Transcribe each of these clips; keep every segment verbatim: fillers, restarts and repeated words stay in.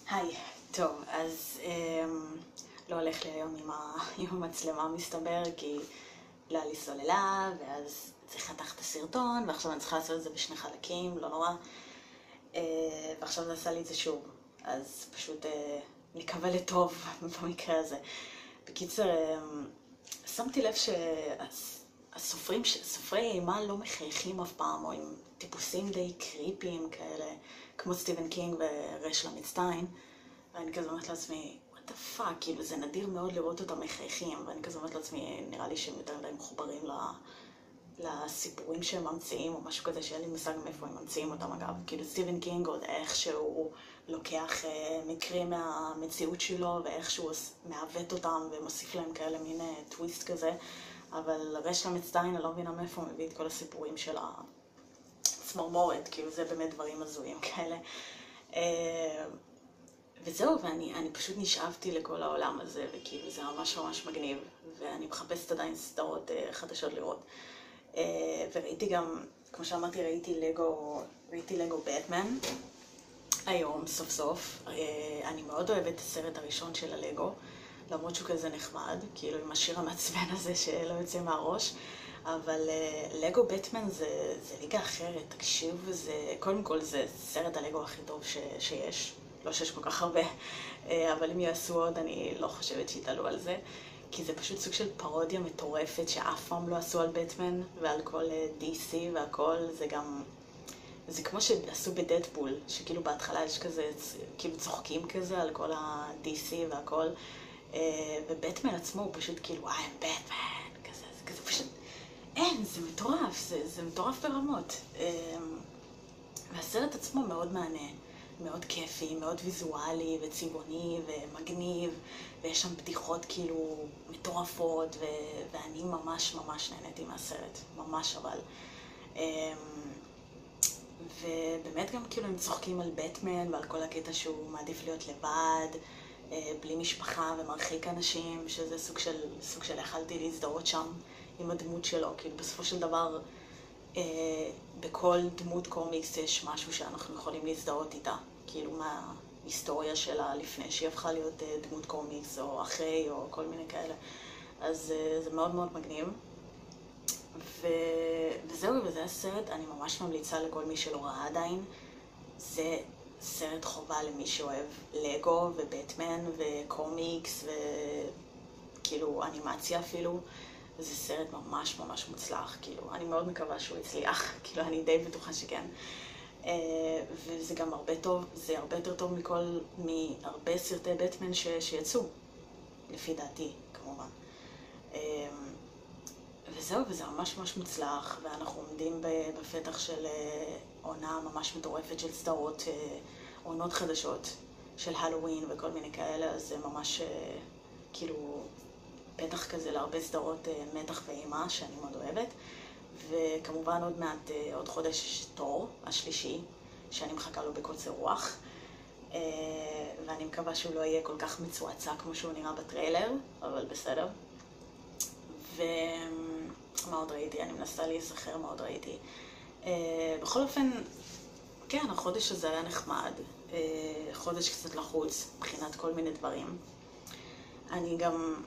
היי, טוב, אז אמ, לא הולך לי היום עם, ה, עם המצלמה מסתבר, כי לא היה לי סוללה, ואז צריך לתחת את הסרטון, ועכשיו אני צריכה לעשות את זה בשני חלקים, לא נורא. אה, ועכשיו זה עשה לי את זה שוב, אז פשוט אה, נקווה לטוב במקרה הזה. בקיצר, אמ, שמתי לב שהסופרים, סופרי אימה לא מחייכים אף פעם, או עם טיפוסים די קריפיים כאלה, כמו סטיבן קינג ורש למיצטיין. ואני כזה אומרת לעצמי, what the fuck, כאילו זה נדיר מאוד לראות אותם מחייכים, ואני כזה אומרת לעצמי, נראה לי שהם יותר מדי מחוברים ל... לסיפורים שהם ממציאים, או משהו כזה שאין לי מושג מאיפה הם ממציאים אותם אגב. כאילו סטיבן קינג עוד איכשהו לוקח אה, מקרים מהמציאות שלו, ואיכשהו מעוות אותם ומוסיף להם כאלה מין אה, טוויסט כזה, אבל רש למיצטיין, אני לא מבינה מאיפה הוא מביא את כל הסיפורים של הצמרמורת, כאילו זה באמת דברים הזויים כאלה. אה, וזהו, ואני אני פשוט נשאבתי לכל העולם הזה, וכאילו זה ממש ממש מגניב, ואני מחפשת עדיין סדרות אה, חדשות לראות. אה, וראיתי גם, כמו שאמרתי, ראיתי לגו, ראיתי לגו בטמן, היום, סוף סוף. אה, אני מאוד אוהבת את הסרט הראשון של הלגו, למרות שהוא כזה נחמד, כאילו עם השיר המעצבן הזה שלא יוצא מהראש, אבל אה, לגו בטמן זה, זה ליגה אחרת, תקשיב, זה, קודם כל זה סרט הלגו הכי טוב ש, שיש. לא שיש כל כך הרבה, אבל אם יעשו עוד אני לא חושבת שיתעלו על זה, כי זה פשוט סוג של פרודיה מטורפת שאף פעם לא עשו על בטמן ועל כל די סי והכל. זה גם, זה כמו שעשו בדדפול, שכאילו בהתחלה יש כזה, כאילו צוחקים כזה על כל ה-די סי והכל, ובטמן עצמו הוא פשוט כאילו, וואי, I'm Batman, כזה, זה כזה פשוט, אין, זה מטורף, זה, זה מטורף ברמות. והסרט עצמו מאוד מענה. מאוד כיפי, מאוד ויזואלי וצבעוני ומגניב, ויש שם בדיחות כאילו מטורפות, ו... ואני ממש ממש נהניתי מהסרט, ממש אבל. ובאמת גם כאילו הם צוחקים על בטמן ועל כל הקטע שהוא מעדיף להיות לבד, בלי משפחה ומרחיק אנשים, שזה סוג של, סוג של יכלתי להזדהות שם עם הדמות שלו, כאילו בסופו של דבר בכל דמות קומיקס יש משהו שאנחנו יכולים להזדהות איתה, כאילו מההיסטוריה שלה לפני שהיא הפכה להיות דמות קומיקס, או אחרי, או כל מיני כאלה. אז זה מאוד מאוד מגניב. ו... וזהו, וזה הסרט, אני ממש ממליצה לכל מי שלא ראה עדיין. זה סרט חובה למי שאוהב לגו ובטמן וקומיקס וכאילו אנימציה אפילו. זה סרט ממש ממש מוצלח, כאילו, אני מאוד מקווה שהוא יצליח, כאילו, אני די בטוחה שכן. וזה גם הרבה טוב, זה הרבה יותר טוב מכל, מהרבה סרטי בטמן ש, שיצאו, לפי דעתי, כמובן. וזהו, וזה ממש ממש מוצלח, ואנחנו עומדים בפתח של עונה ממש מטורפת של סדרות, עונות חדשות של הלואוין וכל מיני כאלה, אז זה ממש, כאילו, פתח כזה להרבה סדרות מתח ואימה שאני מאוד אוהבת. וכמובן עוד מעט, עוד חודש יש תור השלישי, שאני מחכה לו בקוצר רוח. ואני מקווה שהוא לא יהיה כל כך מצועצע כמו שהוא נראה בטריילר, אבל בסדר. ומה עוד ראיתי? אני מנסה להיזכר מה עוד ראיתי. בכל אופן, כן, החודש הזה היה נחמד. חודש קצת לחוץ, מבחינת כל מיני דברים. אני גם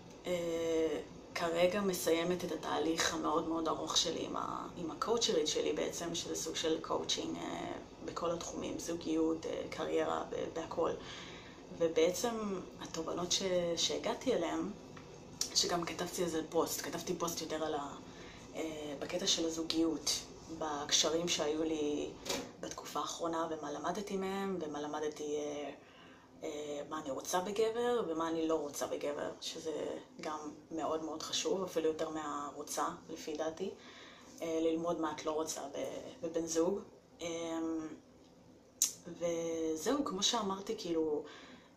כרגע מסיימת את התהליך המאוד מאוד ארוך שלי עם, ה, עם הקואוצ'רית שלי בעצם, שזה סוג של קואוצ'ינג בכל התחומים, זוגיות, קריירה, בהכל. ובעצם התובנות ש, שהגעתי אליהן, שגם כתבתי איזה פוסט, כתבתי פוסט יותר על ה, בקטע של הזוגיות, בקשרים שהיו לי בתקופה האחרונה, ומה למדתי מהם, ומה למדתי מה אני רוצה בגבר ומה אני לא רוצה בגבר, שזה גם מאוד מאוד חשוב, אפילו יותר מהרוצה, לפי דעתי, ללמוד מה את לא רוצה בבן זוג. וזהו, כמו שאמרתי, כאילו,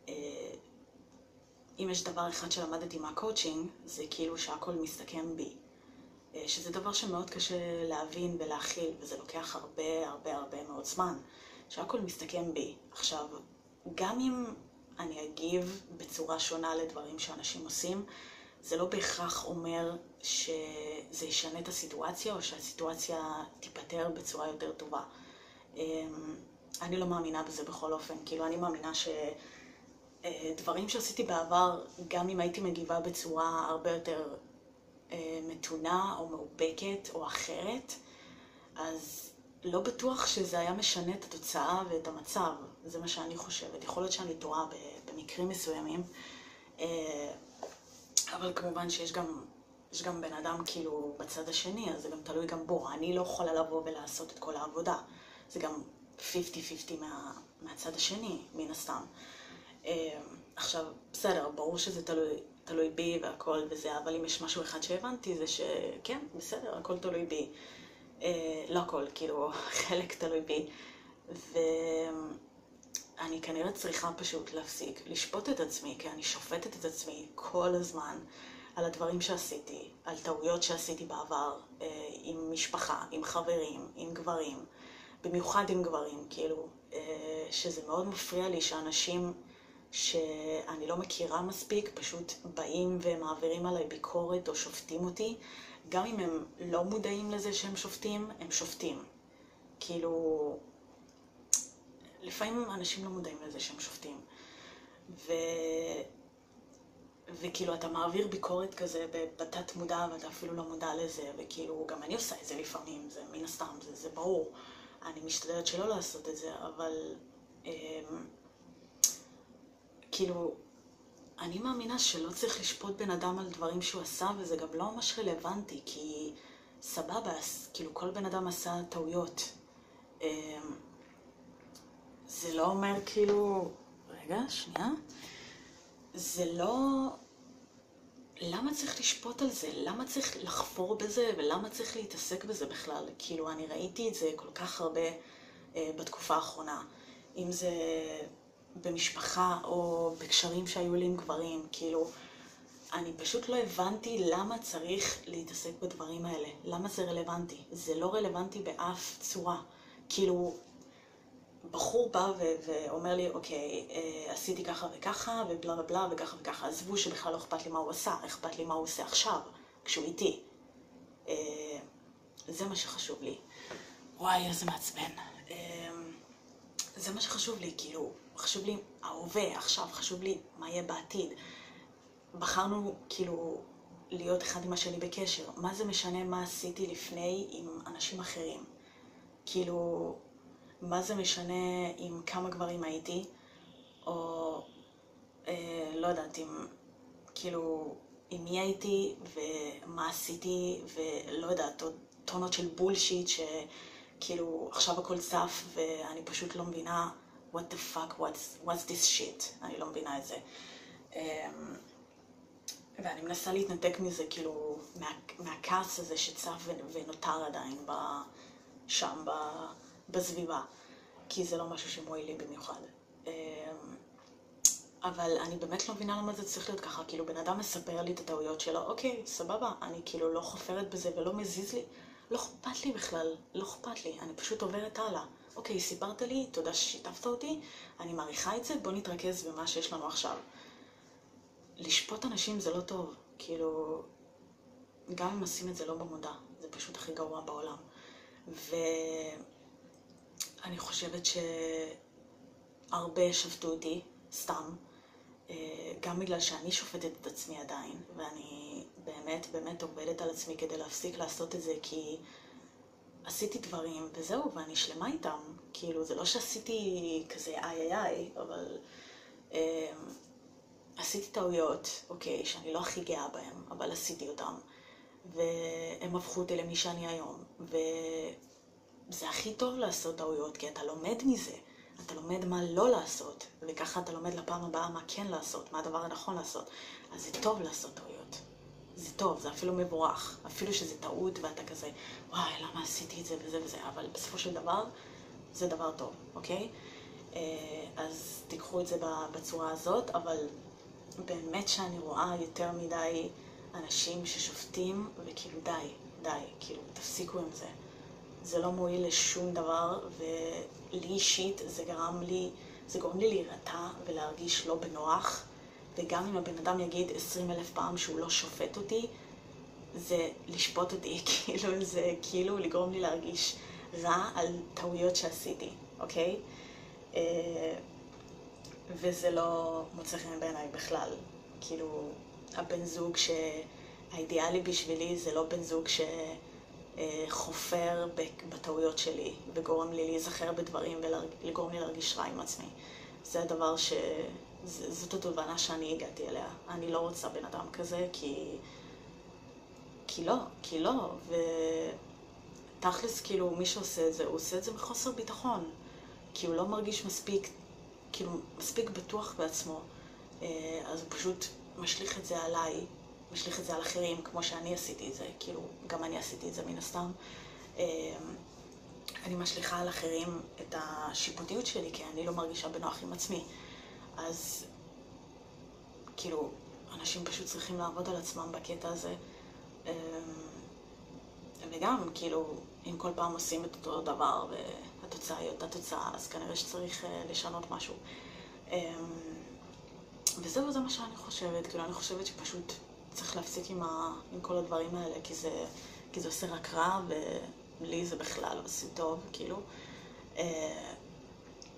אם יש דבר אחד שלמדתי מהקואוצ'ינג, זה כאילו שהכל מסתכם בי. שזה דבר שמאוד קשה להבין ולהכיל, וזה לוקח הרבה הרבה הרבה מאוד זמן, שהכל מסתכם בי. עכשיו, גם אם אני אגיב בצורה שונה לדברים שאנשים עושים, זה לא בהכרח אומר שזה ישנה את הסיטואציה, או שהסיטואציה תיפטר בצורה יותר טובה. אני לא מאמינה בזה בכל אופן. כאילו, אני מאמינה שדברים שעשיתי בעבר, גם אם הייתי מגיבה בצורה הרבה יותר אה, מתונה או מאובקת או אחרת, אז לא בטוח שזה היה משנה את התוצאה ואת המצב. זה מה שאני חושבת. יכול להיות שאני טועה במקרים מסוימים, אה, אבל כמובן שיש גם, יש גם בן אדם כאילו בצד השני, אז זה גם תלוי גם בו. אני לא יכולה לבוא ולעשות את כל העבודה. זה גם חמישים חמישים מה, מהצד השני, מן הסתם. אה, עכשיו, בסדר, ברור שזה תלוי, תלוי בי והכל וזה, אבל אם יש משהו אחד שהבנתי זה שכן, בסדר, הכל תלוי בי. אה, לא הכל, כאילו, חלק תלוי בי. ואני כנראה צריכה פשוט להפסיק לשפוט את עצמי, כי אני שופטת את עצמי כל הזמן על הדברים שעשיתי, על טעויות שעשיתי בעבר, אה, עם משפחה, עם חברים, עם גברים, במיוחד עם גברים, כאילו, אה, שזה מאוד מפריע לי שאנשים שאני לא מכירה מספיק, פשוט באים ומעבירים עליי ביקורת או שופטים אותי, גם אם הם לא מודעים לזה שהם שופטים, הם שופטים. כאילו, לפעמים אנשים לא מודעים לזה שהם שופטים. ו... וכאילו, אתה מעביר ביקורת כזה בתת מודע, ואתה אפילו לא מודע לזה, וכאילו, גם אני עושה את זה לפעמים, זה מן הסתם, זה, זה ברור. אני משתדלת שלא לעשות את זה, אבל... כאילו, אני מאמינה שלא צריך לשפוט בן אדם על דברים שהוא עשה, וזה גם לא ממש רלוונטי, כי סבבה, כאילו כל בן אדם עשה טעויות. זה לא אומר כאילו... רגע, שנייה. זה לא... למה צריך לשפוט על זה? למה צריך לחפור בזה? ולמה צריך להתעסק בזה בכלל? כאילו, אני ראיתי את זה כל כך הרבה אה, בתקופה האחרונה. אם זה במשפחה או בקשרים שהיו לי עם גברים, כאילו, אני פשוט לא הבנתי למה צריך להתעסק בדברים האלה. למה זה רלוונטי? זה לא רלוונטי באף צורה. כאילו, בחור בא ו- ואומר לי, אוקיי, אה, עשיתי ככה וככה, ובלה ובלה וככה וככה. עזבו שבכלל לא אכפת לי מה הוא עשה, אכפת לי מה הוא עושה עכשיו, כשהוא איתי. אה, זה מה שחשוב לי. וואי, איזה מעצבן. אה, זה מה שחשוב לי, כאילו, חשוב לי ההווה, עכשיו חשוב לי מה יהיה בעתיד. בחרנו, כאילו, להיות אחד עם השני בקשר. מה זה משנה מה עשיתי לפני עם אנשים אחרים? כאילו, מה זה משנה עם כמה גברים הייתי, או אה, לא יודעת, עם, כאילו, עם מי הייתי ומה עשיתי, ולא יודעת, עוד טונות של בולשיט שכאילו עכשיו הכל צף ואני פשוט לא מבינה what the fuck, what's, what's this shit, אני לא מבינה את זה. אה, ואני מנסה להתנתק מזה, כאילו, מה, מהכעס הזה שצף ונותר עדיין ב, שם ב, בסביבה. כי זה לא משהו שמועיל לי במיוחד. אבל אני באמת לא מבינה למה זה צריך להיות ככה. כאילו, בן אדם מספר לי את הטעויות שלו, אוקיי, סבבה, אני כאילו לא חופרת בזה ולא מזיז לי. לא אכפת לי בכלל, לא אכפת לי, אני פשוט עוברת הלאה. אוקיי, סיפרת לי, תודה ששיתפת אותי, אני מעריכה את זה, בוא נתרכז במה שיש לנו עכשיו. לשפוט אנשים זה לא טוב, כאילו, גם אם עושים את זה לא במודע, זה פשוט הכי גרוע בעולם. ו... אני חושבת שהרבה שפטו אותי, סתם, גם בגלל שאני שופטת את עצמי עדיין, ואני באמת באמת עובדת על עצמי כדי להפסיק לעשות את זה, כי עשיתי דברים וזהו, ואני שלמה איתם. כאילו, זה לא שעשיתי כזה איי איי איי, אבל אה, עשיתי טעויות, אוקיי, שאני לא הכי גאה בהם, אבל עשיתי אותם, והם הפכו אותי למי שאני היום, ו... זה הכי טוב לעשות טעויות, כי אתה לומד מזה. אתה לומד מה לא לעשות, וככה אתה לומד לפעם הבאה מה כן לעשות, מה הדבר הנכון לעשות. אז זה טוב לעשות טעויות. זה טוב, זה אפילו מבורך. אפילו שזה טעות ואתה כזה, וואי, למה עשיתי את זה וזה וזה, אבל בסופו של דבר, זה דבר טוב, אוקיי? אז תיקחו את זה בצורה הזאת, אבל באמת שאני רואה יותר מדי אנשים ששופטים, וכאילו די, די, כאילו, תפסיקו עם זה. זה לא מועיל לשום דבר, ולי אישית זה גרם לי, זה גורם לי להירתע ולהרגיש לא בנוח, וגם אם הבן אדם יגיד עשרים אלף פעם שהוא לא שופט אותי, זה לשפוט אותי, כאילו זה כאילו לגרום לי להרגיש רע על טעויות שעשיתי, אוקיי? וזה לא מוצא חן בעיניי בכלל. כאילו, הבן זוג שהאידיאלי בשבילי זה לא בן זוג שחופר בטעויות שלי וגורם לי להיזכר בדברים ולגורם לי להרגיש רע עם עצמי. זה הדבר ש... זאת התובנה שאני הגעתי אליה. אני לא רוצה בן אדם כזה כי... כי לא, כי לא. ותכלס, כאילו, מי שעושה את זה, הוא עושה את זה מחוסר ביטחון. כי הוא לא מרגיש מספיק, כאילו, מספיק בטוח בעצמו. אז הוא פשוט משליך את זה עליי, משליך את זה על אחרים, כמו שאני עשיתי את זה. כאילו, גם אני עשיתי את זה מן הסתם. אני משליכה על אחרים את השיפוטיות שלי, כי אני לא מרגישה בנוח עם עצמי. אז, כאילו, אנשים פשוט צריכים לעבוד על עצמם בקטע הזה. וגם, כאילו, אם כל פעם עושים את אותו דבר והתוצאה היא אותה תוצאה, אז כנראה שצריך לשנות משהו. וזהו, זה מה שאני חושבת. כאילו, אני חושבת שפשוט צריך להפסיק עם, ה... עם כל הדברים האלה, כי זה, כי זה עושה רק רע, ולי זה בכלל עושה טוב, כאילו.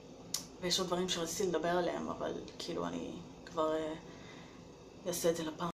ויש עוד דברים שרציתי לדבר עליהם, אבל כאילו אני כבר אעשה את זה לפעם.